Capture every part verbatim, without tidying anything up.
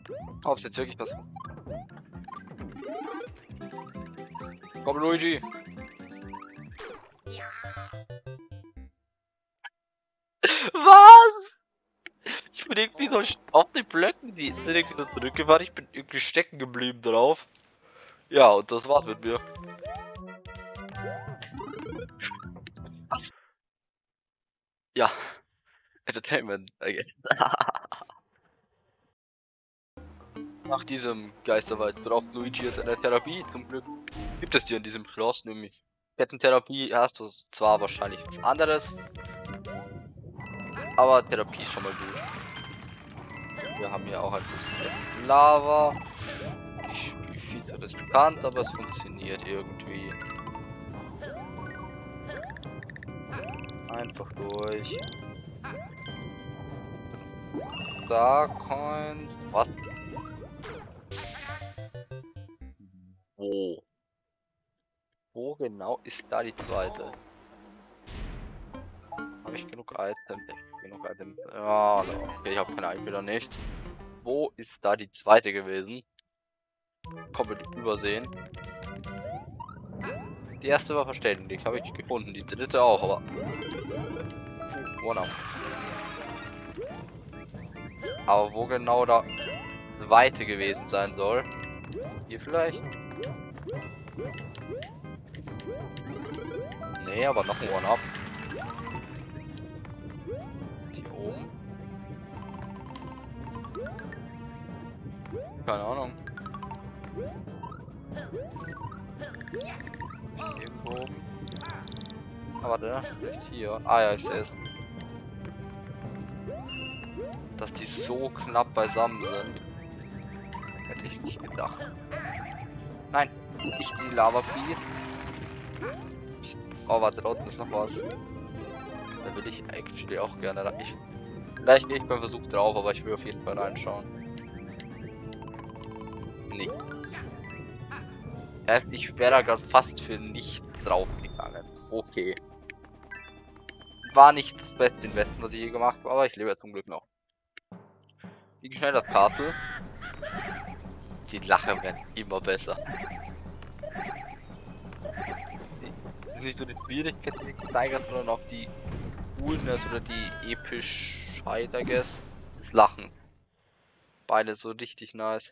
Ob es jetzt wirklich was... Komm, Luigi! Was? Ich bin irgendwie so auf den Blöcken, die sind irgendwie so zurückgefahren. Ich bin irgendwie stecken geblieben drauf. Ja, und das war's mit mir. Was? Ja. Entertainment, again. Nach diesem Geisterwald braucht Luigi jetzt eine Therapie. Zum Glück gibt es die in diesem Schloss, nämlich Kettentherapie hast du zwar wahrscheinlich was anderes, aber Therapie ist schon mal gut. Wir haben hier auch ein bisschen Lava. Nicht viel zu riskant, aber es funktioniert irgendwie. Einfach durch. Da Coins. Was? Wo? Wo genau ist da die zweite? Habe ich genug Items? Ich genug Items. Ja, okay, ich habe keine Items wieder nicht. Wo ist da die zweite gewesen? Komplett übersehen. Die erste war verständlich, habe ich gefunden. Die dritte auch, aber. One-up. Aber wo genau da zweite gewesen sein soll? Hier vielleicht? Nee, aber noch ein One-up. Hier oben. Keine Ahnung. Irgendwo oben. Ah, warte, vielleicht hier. Ah ja, ich sehe es. Dass die so knapp beisammen sind. Hätte ich nicht gedacht. Nein, nicht die Lava Bee. Oh, warte, da unten ist noch was. Da will ich actually auch gerne rein. Ich, vielleicht gehe ich beim Versuch drauf, aber ich will auf jeden Fall reinschauen. Nee. Ja, ich wäre da gerade fast für nicht drauf gegangen. Okay. War nicht das beste Investment, was ich je gemacht habe, aber ich lebe ja zum Glück noch. Wie schnell das Castle. Die Lache werden immer besser. Nicht nur die Schwierigkeit, die sich steigert, sondern auch die Coolness oder die Epischheit, I guess. Das Lachen. Beide so richtig nice.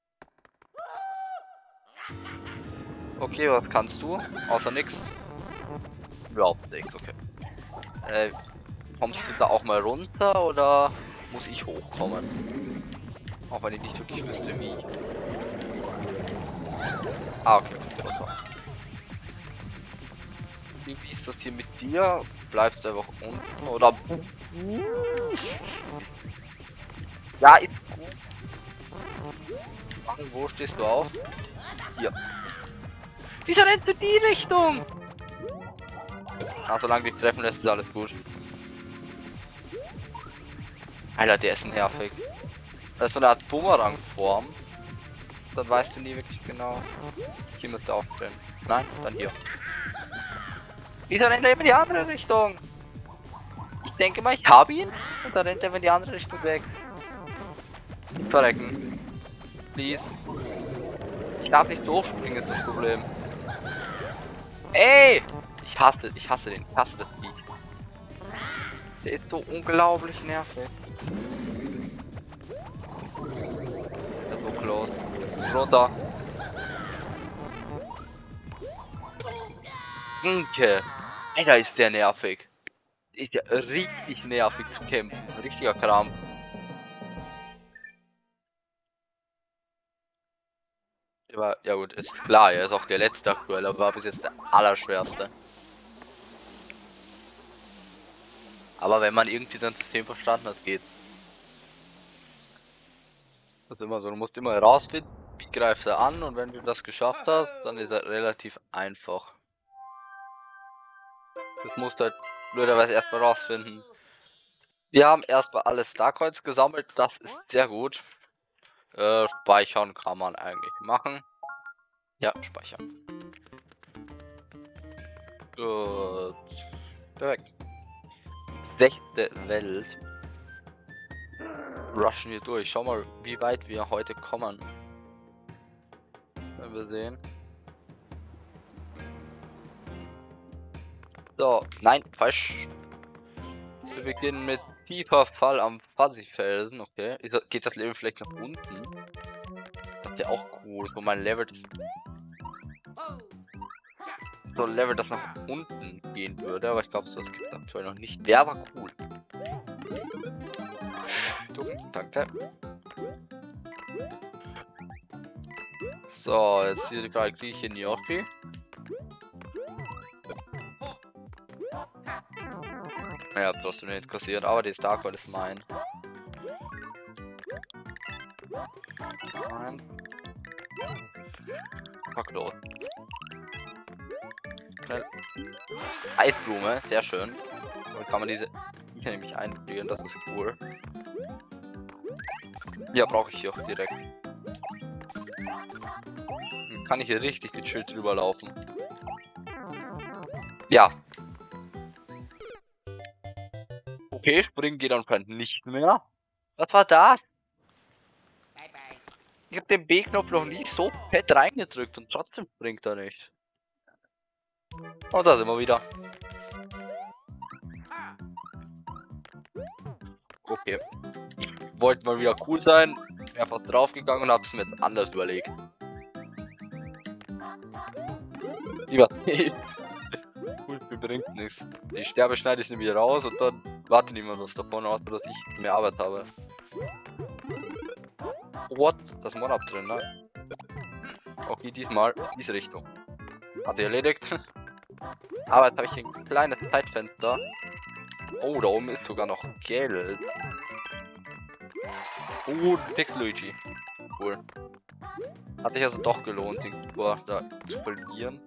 Okay, was kannst du? Außer nix? Überhaupt nichts, okay. Äh, kommst du da auch mal runter oder muss ich hochkommen? Auch wenn ich nicht wirklich wüsste wie. Ah, okay, okay, runter. Wie ist das hier mit dir? Bleibst du einfach unten oder? Ja, ist gut. Wo stehst du auf? Hier. Wieso rennst du die Richtung? Ah, solange dich treffen lässt, ist alles gut. Alter, der ist nervig. Das ist so eine Art Bumerang-Form. Dann weißt du nie wirklich genau. Hier müsste aufstellen. Nein, dann hier. Wieso rennt er immer in die andere Richtung? Ich denke mal, ich habe ihn. Und dann rennt er in die andere Richtung weg. Verrecken. Please. Ich darf nicht so hochspringen, ist das Problem. Ey! Ich hasse, ich hasse den, ich hasse das Vieh. Der ist so unglaublich nervig. Der ist so close. Runter. Inke. Alter, ist der nervig. Ist ja richtig nervig zu kämpfen. Richtiger Kram. Aber, ja gut, ist klar, er ist auch der letzte aktuell, aber war bis jetzt der allerschwerste. Aber wenn man irgendwie sein System verstanden hat, geht's. Das ist immer so, du musst immer herausfinden, wie greift er an, und wenn du das geschafft hast, dann ist er relativ einfach. Das musst du halt blöderweise erstmal rausfinden. Wir haben erstmal alle Starcoins gesammelt, das ist sehr gut. Äh, speichern kann man eigentlich machen. Ja, speichern. Gut. Perfekt. Sechste Welt. rushen wir durch. Schau mal, wie weit wir heute kommen. Wenn wir sehen. So, nein, falsch. Wir beginnen mit tiefer Fall am Fuzzy-Felsen. Okay, geht das Level vielleicht nach unten? Das wäre auch cool. So mein Level, das so ein Level, das nach unten gehen würde, aber ich glaube, sowas gibt es aktuell noch nicht. Der war cool. Danke. So, jetzt hier gerade kriege ich hier Gnocchi. Ja, trotzdem nicht kassiert, aber die Starcoin ist mein. Nein. Pack los. Schnell. Eisblume, sehr schön. Dann kann man diese hier nämlich einfrieren, das ist cool. Ja, brauche ich hier auch direkt. Dann kann ich hier richtig gechillt drüber laufen. Ja. Okay, springen geht anscheinend nicht mehr. Was war das? Ich habe den B-Knopf noch nicht so fett reingedrückt und trotzdem springt er nicht. Und da sind wir wieder. Okay. Wollte mal wieder cool sein. Einfach draufgegangen und hab's mir jetzt anders überlegt. Lieber. Cool, mir bringt nichts. Die Sterbe schneide ich nämlich raus und dann warte niemand was davon, außer dass ich mehr Arbeit habe. What? Das Mod-Up drin, ne? Okay, diesmal diese Richtung. Hat er erledigt. Aber jetzt habe ich ein kleines Zeitfenster. Oh, da oben ist sogar noch Geld. Oh, Pixel-Luigi. Cool. Hat sich also doch gelohnt, den Tor da zu verlieren.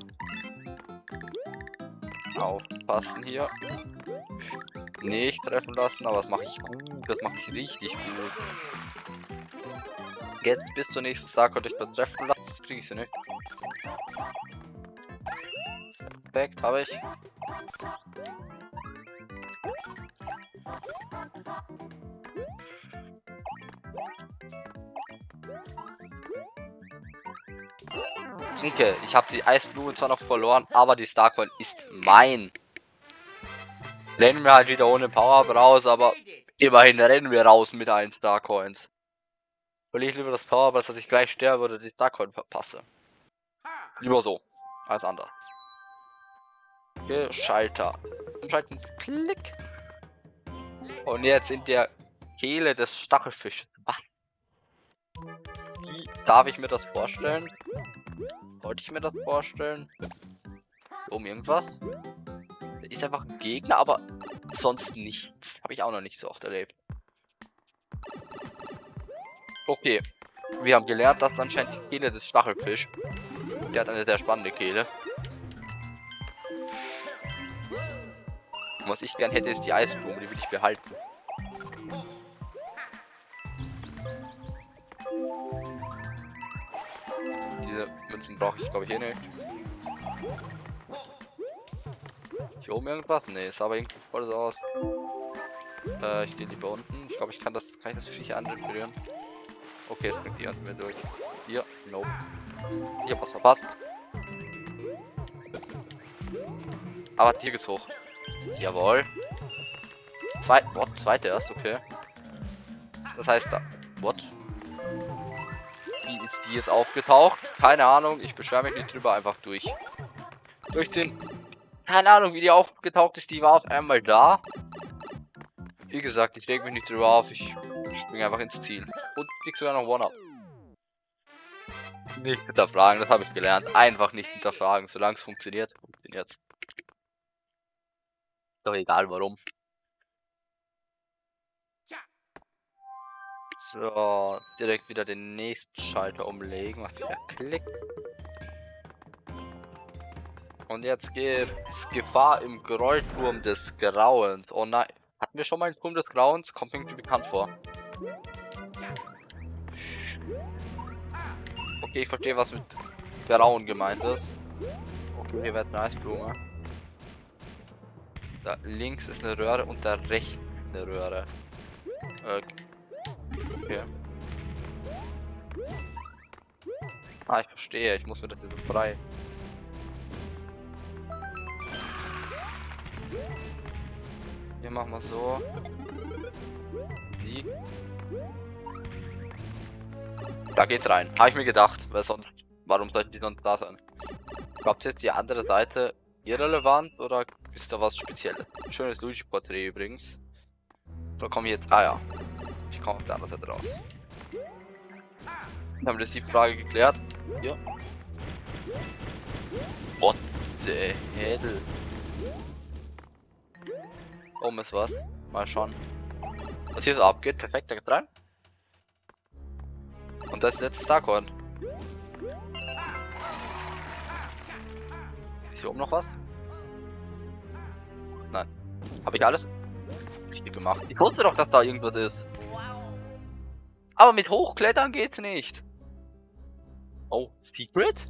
Aufpassen hier. Nicht treffen lassen, aber das mache ich gut. Das mache ich richtig gut. Jetzt bis zur nächsten Sache durch treffen lassen, das kriege ich sie nicht. Perfekt, habe ich. Okay, ich habe die Eisblume zwar noch verloren, aber die Starcoin ist mein. Rennen wir halt wieder ohne Power-Up raus, aber immerhin rennen wir raus mit allen Starcoins. Verliere ich lieber das Power-Up, als dass ich gleich sterbe oder die Starcoin verpasse. Lieber so, als anders. Okay, Schalter. Umschalten, klick. Und jetzt in der Kehle des Stachelfisches. Was? Wie darf ich mir das vorstellen? Wollte ich mir das vorstellen? Um irgendwas? Ist einfach ein Gegner, aber sonst nichts. Habe ich auch noch nicht so oft erlebt. Okay. Wir haben gelernt, dass anscheinend die Kehle des Stachelfisch. Der hat eine sehr spannende Kehle. Und was ich gern hätte, ist die Eisblume, die will ich behalten. Diese Münzen brauche ich, glaube ich, hier nicht. Hier oben irgendwas? Ne, sah aber irgendwie voll so aus. Äh, ich gehe lieber unten. Ich glaube, ich kann das, kann ich das Viech anreferieren. Okay, jetzt bringt die an mir durch. Hier, nope. Hier, was verpasst. Aber Tier ist hoch. Jawohl. Zwei, what? Zweite erst, okay. Das heißt, da, what? Wie ist die jetzt aufgetaucht? Keine Ahnung, ich beschwere mich nicht drüber, einfach durch. Durchziehen. Keine Ahnung, wie die aufgetaucht ist, die war auf einmal da. Wie gesagt, ich reg mich nicht drüber auf, ich springe einfach ins Ziel. Und krieg sogar noch One-Up. Nicht hinterfragen, das habe ich gelernt. Einfach nicht hinterfragen, solange es funktioniert, funktioniert es. Doch egal warum. So, direkt wieder den nächsten Schalter umlegen, was wieder klickt. Und jetzt gibt's Gefahr im Grollturm des Grauens. Oh nein, hatten wir schon mal einen Turm des Grauens? Kommt irgendwie bekannt vor. Okay, ich verstehe, was mit Grauen gemeint ist. Okay, hier wird eine Eisblume. Da links ist eine Röhre und da rechts eine Röhre. Äh, okay. Ah, ich verstehe. Ich muss mir das hier so frei. Hier machen wir so. Sieg. Da geht's rein. Habe ich mir gedacht, weil sonst, warum sollten die sonst da sein? Glaubt jetzt die andere Seite irrelevant oder ist da was Spezielles? Schönes Luigi-Porträt übrigens. Da komme ich jetzt. Ah ja. Ich komme auf der anderen Seite raus. Dann haben wir die Frage geklärt. Ja. What the hell? Oben ist was. Mal schauen. Was hier so abgeht. Perfekt, da geht rein. Und das ist jetzt Starcoin. Ist hier oben noch was? Nein. Habe ich alles richtig gemacht? Ich wusste doch, dass da irgendwas ist. Aber mit Hochklettern geht's nicht. Oh, Secret?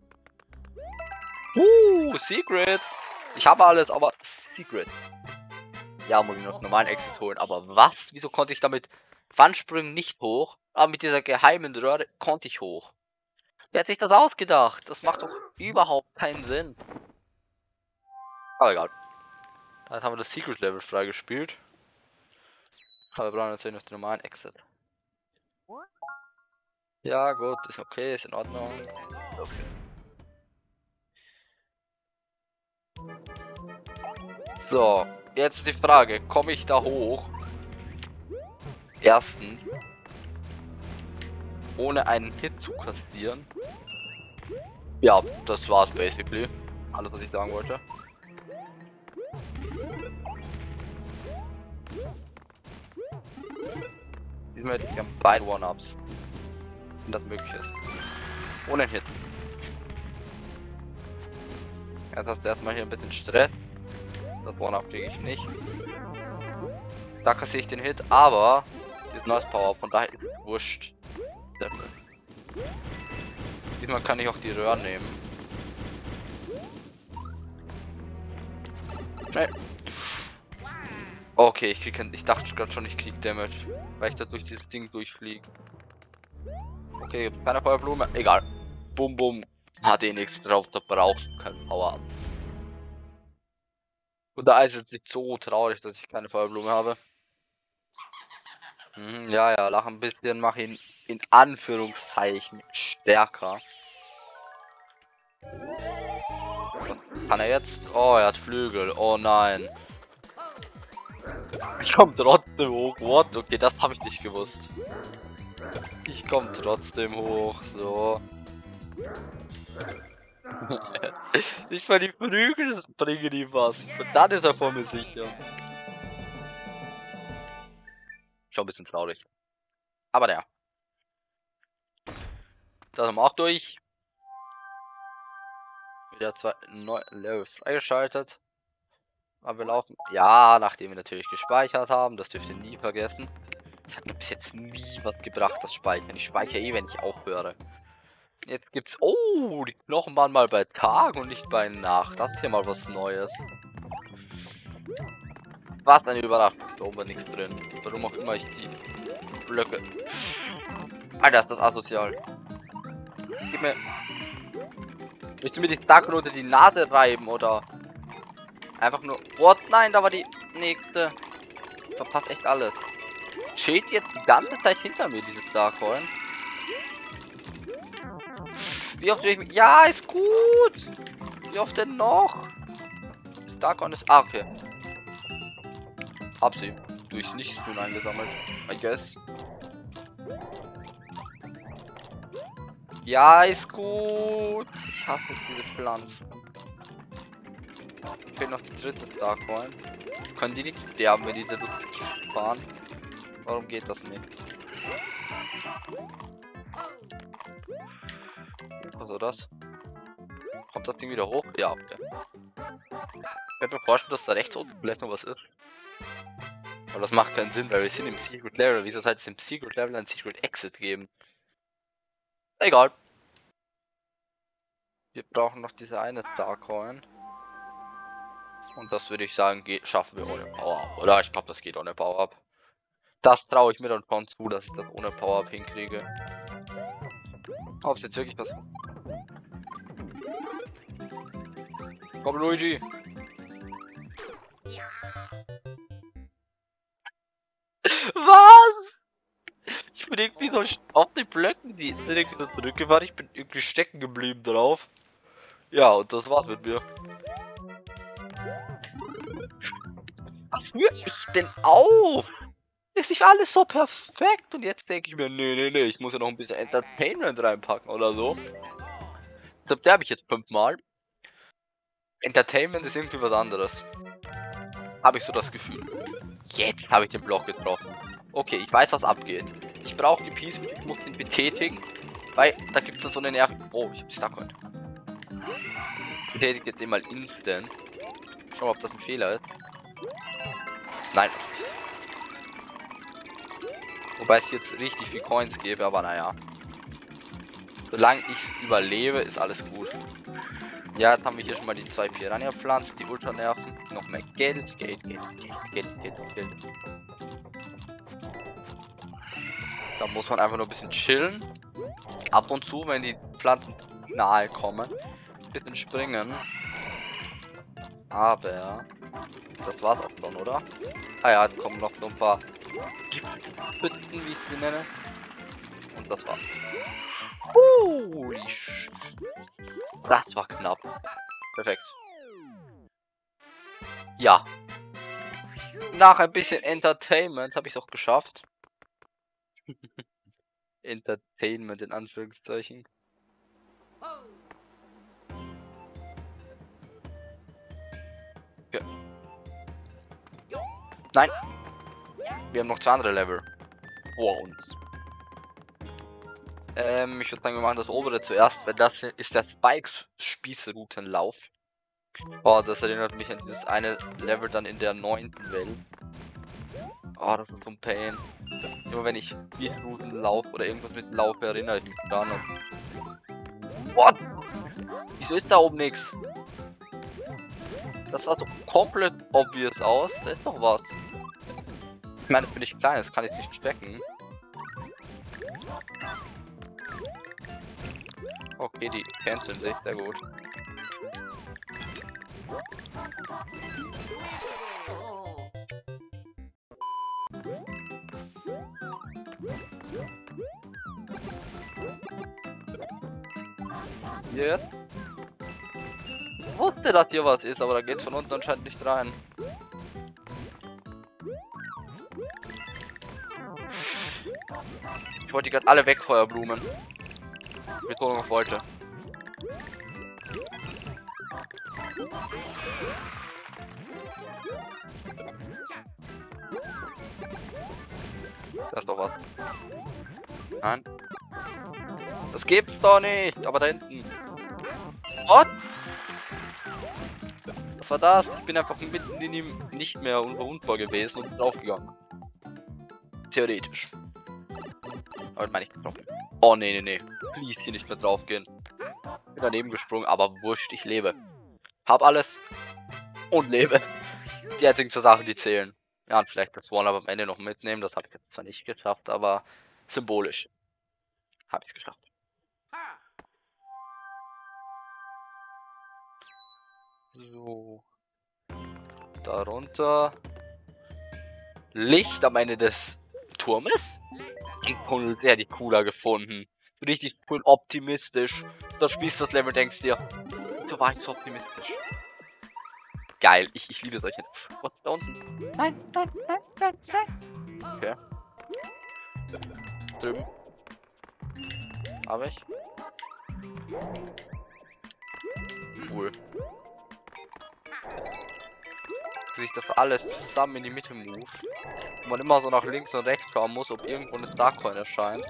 Uh, Secret. Ich habe alles, aber Secret. Ja, muss ich noch normalen Access holen. Aber was? Wieso konnte ich damit Wandsprüngen nicht hoch? Aber mit dieser geheimen Röhre konnte ich hoch. Wer hat sich das ausgedacht? Das macht doch überhaupt keinen Sinn. Aber egal. Dann haben wir das Secret Level freigespielt. Aber wir brauchen natürlich noch den normalen Exit. Ja gut, ist okay, ist in Ordnung. Okay. So, jetzt die Frage, komme ich da hoch? Erstens, ohne einen Hit zu kassieren. Ja, das war's basically. Alles, was ich sagen wollte. Diesmal hätte ich gern beide One-Ups. Wenn das möglich ist. Ohne Hit. Jetzt hast du erstmal hier ein bisschen Stress. Das One-Up kriege ich nicht. Da kassiere ich den Hit, aber ist neues Power, von daher ist es wurscht. Diesmal kann ich auch die Röhren nehmen. Schnell. Okay, ich krieg ich dachte gerade schon, ich krieg Damage, weil ich da durch dieses Ding durchfliege. Okay, keine Feuerblume, egal. Bum bum. Hat eh nichts drauf, da brauchst du kein Power-Up. Und da ist es nicht so traurig, dass ich keine Feuerblume habe. Hm, ja, ja, lach ein bisschen, mach ihn in Anführungszeichen stärker. Was kann er jetzt? Oh, er hat Flügel. Oh nein. Ich komm trotzdem hoch. What? Okay, das habe ich nicht gewusst. Ich komme trotzdem hoch. So. Ich ver die Flügel bringen ihm was. Und dann ist er vor mir sicher. Schon ein bisschen traurig. Aber naja. Das haben wir auch durch. Wieder zwei neue Level freigeschaltet. Aber wir laufen. Ja, nachdem wir natürlich gespeichert haben. Das dürft ihr nie vergessen. Das hat mir bis jetzt nie was gebracht, das Speichern. Ich speichere eh, wenn ich aufhöre. Jetzt gibt's. Oh, die Knochen waren mal bei Tag und nicht bei Nacht. Das ist ja mal was Neues. Was eine Überraschung. Da oben war nichts drin. Warum auch immer ich die Blöcke. Alter, ist das asozial. Gib mir. Willst du mir die Starcoin unter die Nase reiben oder einfach nur. What? Nein, da war die nächste. Verpasst echt alles. Steht jetzt die ganze Zeit hinter mir, diese Starcoin. Wie oft will ich mich. Ja, ist gut! Wie oft denn noch? Starcoin ist. Ah, okay. Hab sie durch Nichtstun eingesammelt. I guess. Ja, ist gut. Ich hasse diese Pflanzen. Fehlt noch die dritte Starcoin. Können die nicht sterben, wenn die da durchfahren? Warum geht das nicht? Was war das? Kommt das Ding wieder hoch? Ja, okay. Ich könnte mir vorstellen, dass da rechts unten vielleicht noch was ist. Aber das macht keinen Sinn, weil wir sind im Secret Level. Wieso soll es im Secret Level ein Secret Exit geben? Egal. Wir brauchen noch diese eine Starcoin. Und das würde ich sagen, geht, schaffen wir ohne Power-Up. Oder ich glaube, das geht ohne Power-Up. Das traue ich mir dann schon zu, dass ich das ohne Power-Up hinkriege. Ob es jetzt wirklich was... Komm, Luigi! Was? Ich bin irgendwie so auf den Blöcken, die direkt wieder zurückgefahren. Ich bin irgendwie stecken geblieben drauf. Ja, und das war's mit mir. Was rührt mich denn auf? Ist nicht alles so perfekt? Und jetzt denke ich mir, nee, nee, nee, ich muss ja noch ein bisschen Entertainment reinpacken oder so. Das habe ich jetzt fünfmal. Entertainment ist irgendwie was anderes. Habe ich so das Gefühl. Jetzt habe ich den Block getroffen. Okay, ich weiß, was abgeht. Ich brauche die Piece, ich muss ihn betätigen. Weil da gibt es dann so eine Nerv. Oh, ich habe die Starcoin. Betätige jetzt den mal instant. Schau mal, ob das ein Fehler ist. Nein, das nicht. Wobei es jetzt richtig viel Coins gäbe, aber naja. Solange ich es überlebe, ist alles gut. Ja, jetzt haben wir hier schon mal die zwei Piranha-Pflanzen, die ultra nerven. Noch mehr Geld, Geld, Geld, Geld, Geld, Geld, Geld. Da muss man einfach nur ein bisschen chillen. Ab und zu, wenn die Pflanzen nahe kommen, ein bisschen springen. Aber das war's auch schon, oder? Ah ja, jetzt kommen noch so ein paar Spitzen, wie ich sie nenne. Und das war's. Holy sh... Das war knapp. Perfekt. Ja. Nach ein bisschen Entertainment habe ich es auch geschafft. Entertainment in Anführungszeichen. Ja. Nein. Wir haben noch zwei andere Level vor uns. Ähm, ich würde sagen, wir machen das obere zuerst, weil das hier ist der Spikes Spießrutenlauf. Oh, das erinnert mich an dieses eine Level dann in der neunten Welt. Oh, das ist so ein Pain. Immer wenn ich Spießrutenlauf oder irgendwas mit Lauf erinnere ich mich daran. What? Wieso ist da oben nichts? Das sah so komplett obvious aus. Da ist doch was. Ich meine, das bin ich klein, das kann ich nicht stecken. Okay, die canceln sich, sehr gut. Jetzt? Ich wusste, dass hier was ist, aber da geht's von unten anscheinend nicht rein. Ich wollte die gerade alle wegfeuerblumen. Betonung auf wollte. Da ist doch was. Nein. Das gibt's doch nicht. Aber da hinten. What? Was war das? Ich bin einfach mitten in ihm nicht mehr unverwundbar gewesen und draufgegangen. Theoretisch. Aber meine ich getroffen. Oh nee, nee, nee. Please hier nicht mehr draufgehen. Bin daneben gesprungen, aber wurscht, ich lebe. Hab alles. Und lebe. Die einzigen zwei Sachen, die zählen. Ja, und vielleicht das One-Up am Ende noch mitnehmen. Das habe ich jetzt zwar nicht geschafft, aber symbolisch. Habe ich es geschafft. So. Darunter. Licht am Ende des Turmes? Den Tunnel hätte ich cooler gefunden. Richtig cool optimistisch. Da spielst du das Level, denkst dir, du warst so optimistisch. Geil, ich, ich liebe solche. Was da unten? Nein, nein, nein, nein, nein. Okay. Drüben. Habe ich. Cool. Sich das alles zusammen in die Mitte move. Wo man immer so nach links und rechts schauen muss, ob irgendwo eine Starcoin erscheint.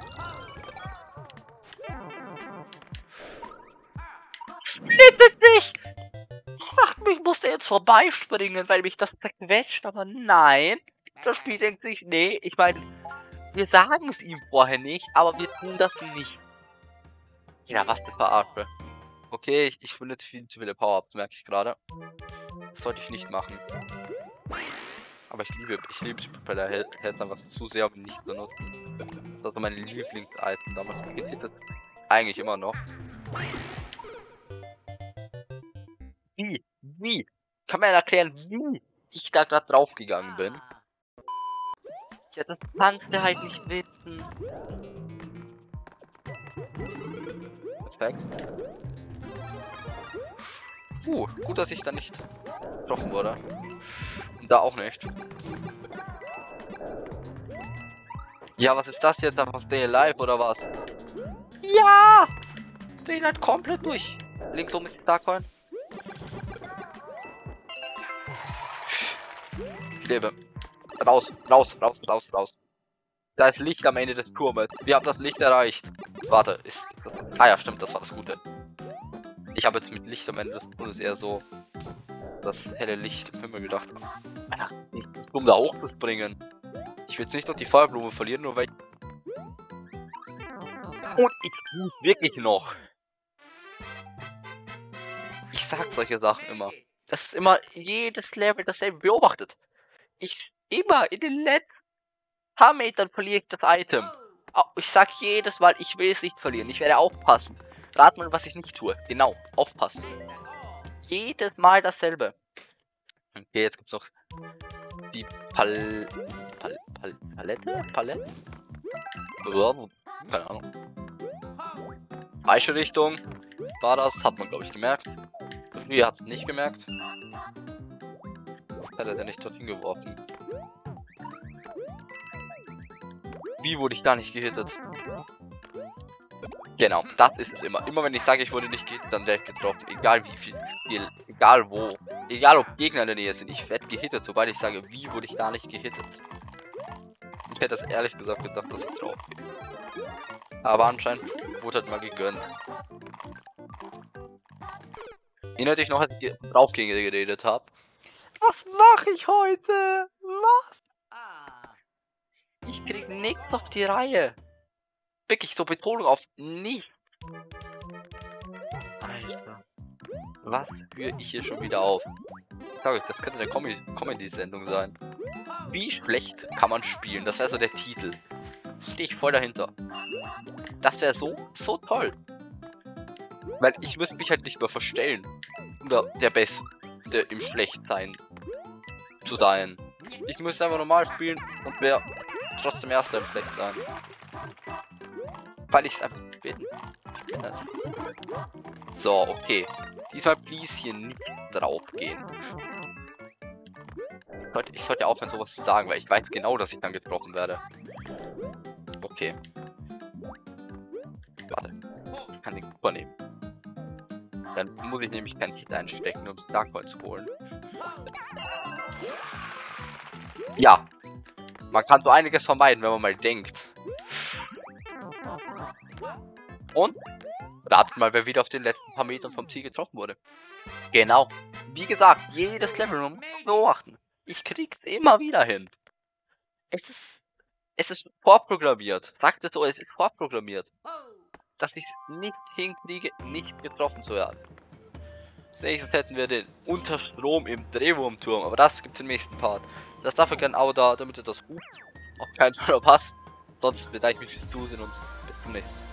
Splittet nicht! Ich dachte, ich musste jetzt vorbeispringen, weil mich das zerquetscht, aber nein. Das Spiel denkt sich, nee, ich meine, wir sagen es ihm vorher nicht, aber wir tun das nicht. Ja, was für Verarsche. Okay, ich, ich benutze viel zu viele Power-Ups, merke ich gerade. Das sollte ich nicht machen. Aber ich liebe, ich liebe die Propeller Heads einfach zu sehr, um nicht zu benutzen. Das war meine Lieblings-Item damals gehittet. Eigentlich immer noch. Wie? Wie? Kann man erklären, wie ich da gerade draufgegangen bin? Ja, das kannst du halt nicht wissen. Perfekt. Puh, gut, dass ich da nicht getroffen wurde. Und da auch nicht. Ja, was ist das jetzt? Einfach Stay Alive oder was? Ja! Den halt komplett durch. Links oben ist Darkcoin. Ich lebe. Raus, raus, raus, raus, raus. Da ist Licht am Ende des Turmes. Wir haben das Licht erreicht. Warte, ist das... Ah ja, stimmt, das war das Gute. Ich habe jetzt mit Licht am Ende des Turmes eher so das helle Licht im Himmel gedacht. Alter, um da hochzuspringen. Ich will jetzt nicht noch die Feuerblume verlieren, nur weil ich... Und ich tue wirklich noch. Ich sag solche Sachen immer. Das ist immer jedes Level dasselbe beobachtet. Ich immer in den letzten paar Metern verliere ich das Item. Ich sag jedes Mal, ich will es nicht verlieren. Ich werde aufpassen. Rat mal, was ich nicht tue. Genau, aufpassen. Jedes Mal dasselbe. Okay, jetzt gibt's noch die Pal... Pal... Pal... Palette? Palette? Keine Ahnung. Falsche Richtung. War das? Hat man, glaube ich, gemerkt. Wie hat es nicht gemerkt? Hat er denn nicht dorthin geworfen? Wie wurde ich da nicht gehittet? Genau, das ist es immer. Immer wenn ich sage, ich wurde nicht gehittet, dann werde ich getroffen. Egal wie viel Skill, egal wo. Egal ob Gegner in der Nähe sind, ich werde gehittet, sobald ich sage, wie wurde ich da nicht gehittet. Ich hätte das ehrlich gesagt gedacht, dass ich drauf gehe. Aber anscheinend wurde halt mal gegönnt. Erinnert dich noch, als ich draufgegen geredet habe? Was mache ich heute? Was? Ich krieg nichts auf die Reihe. Wirklich so Betonung auf nicht. Alter. Was führe ich hier schon wieder auf? Ich sag euch, das könnte eine Com Comedy-Sendung sein. Wie schlecht kann man spielen? Das wäre so der Titel. Stehe ich voll dahinter. Das wäre so, so toll. Weil ich müsste mich halt nicht mehr verstellen. Oder der Beste im Schlechtsein zu sein. Ich müsste einfach normal spielen und wäre trotzdem Erster im Schlechtsein. Weil ich es einfach bin. Ich bin es. So, okay. Diesmal please hier nicht drauf gehen. Ich sollte aufhören, sowas zu sagen, weil ich weiß genau, dass ich dann getroffen werde. Okay. Warte. Ich kann den Cooper nehmen. Dann muss ich nämlich keinen Hit einstecken, um Darkcoin zu holen. Ja. Man kann so einiges vermeiden, wenn man mal denkt. Und ratet mal, wer wieder auf den letzten paar Metern vom Ziel getroffen wurde. Genau. Wie gesagt, jedes Level man muss beobachten. Ich krieg's immer wieder hin. Es ist... Es ist vorprogrammiert. Sagt es so, es ist vorprogrammiert. Dass ich nicht hinkriege, nicht getroffen zu werden. Als nächstes hätten wir den Unterstrom im Drehwurmturm, aber das gibt's im nächsten Part. Das dafür gerne auch da, damit ihr das gut auf keinen Fall verpasst. Sonst bedanke ich mich fürs Zusehen und bis zum nächsten Mal.